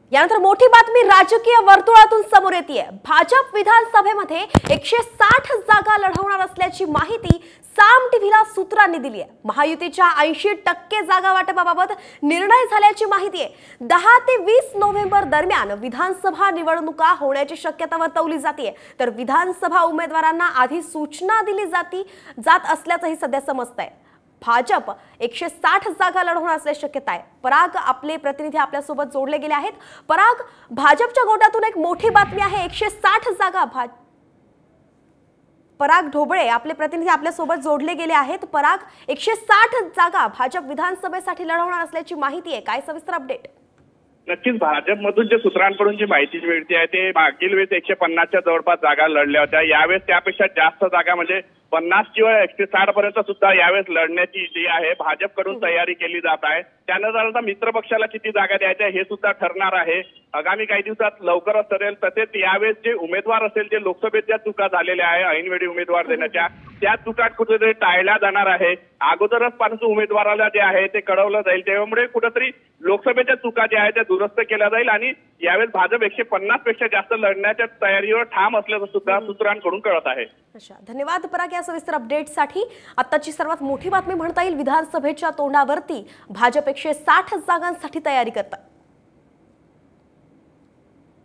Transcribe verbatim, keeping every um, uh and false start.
यानंतर मोठी बातमी राजकीय वर्तुळातून समोर येते। भाजप विधानसभेमध्ये एकशे साठ जागा लढवणार असल्याची माहिती साम टीव्हीला सूत्रांनी दिली आहे। महायुतीच्या ऐंशी टक्के जागा वाटपाबाबत निर्णय झाल्याची माहिती आहे। दहा ते वीस नोव्हेंबर दरम्यान विधानसभा निवडणुका होण्याची शक्यता वर्तवली जाते, तर विधानसभा उमेदवारांना आधी सूचना दिली जाती जात असल्याचंही सध्या समजतंय। भाजप एकशे साठ जागा लढवणार असल्याची शक्यता आहे। पराग आपले प्रतिनिधी आपल्या सोबत जोडले गेले आहेत। पराग, भाजपच्या गोटातून एक मोठी बातमी आहे, एकशे साठ जागा भाज पराग ढोबळे आपले प्रतिनिधी आपल्या सोबत जोडले गेले आहेत। पराग, एकशे साठ जागा भाजप विधानसभेसाठी लढवणार असल्याची माहिती आहे, काय सविस्तर अपडेट? नक्कीच भाजपमधून जे सूत्रांकडून जी माहिती मिळते आहे ते मागील वेळेस एकशे पन्नासच्या जवळपास जागा लढल्या होत्या। यावेळेस त्यापेक्षा जास्त जागा म्हणजे पन्नास किंवा एकशे साठ पर्यंत सुद्धा यावेळेस लढण्याची जी आहे भाजपकडून तयारी केली जात आहे। त्यानंतर मित्र पक्षाला किती जागा द्यायच्या हे सुद्धा ठरणार आहे। आगामी काही दिवसात लवकरच ठरेल। तसेच यावेळेस जे उमेदवार असेल जे लोकसभेत ज्या चुका झालेल्या आहे ऐनवेळी उमेदवार देण्याच्या, त्या चुका कुठेतरी टाळल्या जाणार आहे। अगोदरच पासून उमेदवाराला जे आहे ते कळवलं जाईल, त्यामुळे कुठेतरी लोकसभेच्या चुका ज्या आहेत त्या दुरुस्त केल्या जाईल आणि यावेळेस भाजप एकशे पन्नास पेक्षा जास्त लढण्याच्या तयारीवर ठाम असल्याचं सुद्धा सूत्रांकडून कळत आहे। धन्यवाद पराग या सविस्तर अपडेटसाठी। आताची सर्वात मोठी बातमी म्हणता येईल, विधानसभेच्या तोंडावरती भाजप एकशे साठ जागांसाठी तयारी करतात।